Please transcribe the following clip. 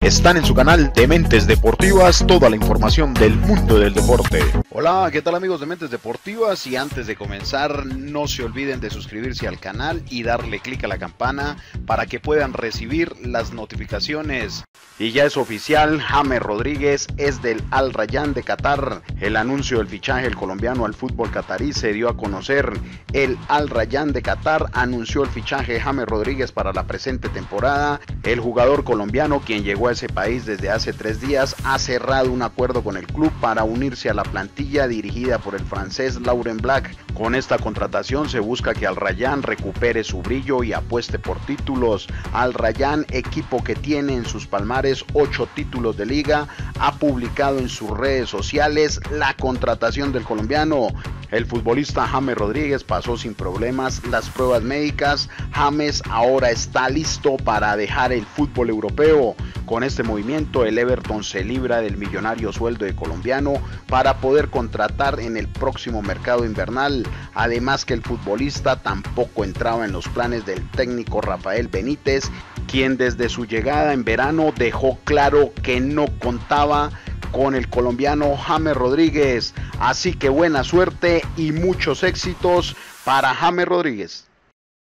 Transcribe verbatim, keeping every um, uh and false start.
Están en su canal de Mentes Deportivas, toda la información del mundo del deporte. Hola, ¿qué tal amigos de Mentes Deportivas? Y antes de comenzar, no se olviden de suscribirse al canal y darle clic a la campana para que puedan recibir las notificaciones. Y ya es oficial, James Rodríguez es del Al Rayyan de Qatar. El anuncio del fichaje del colombiano al fútbol catarí se dio a conocer. El Al Rayyan de Qatar anunció el fichaje de James Rodríguez para la presente temporada. El jugador colombiano, quien llegó a ese país desde hace tres días, ha cerrado un acuerdo con el club para unirse a la plantilla dirigida por el francés Laurent Blanc. Con esta contratación se busca que Al Rayyan recupere su brillo y apueste por títulos. Al Rayyan, equipo que tiene en sus palmares ocho títulos de liga, ha publicado en sus redes sociales la contratación del colombiano. El futbolista James Rodríguez pasó sin problemas las pruebas médicas. James ahora está listo para dejar el fútbol europeo. Con este movimiento, el Everton se libra del millonario sueldo de colombiano para poder contratar en el próximo mercado invernal. Además que el futbolista tampoco entraba en los planes del técnico Rafael Benítez, quien desde su llegada en verano dejó claro que no contaba con el colombiano James Rodríguez. Así que buena suerte y muchos éxitos para James Rodríguez.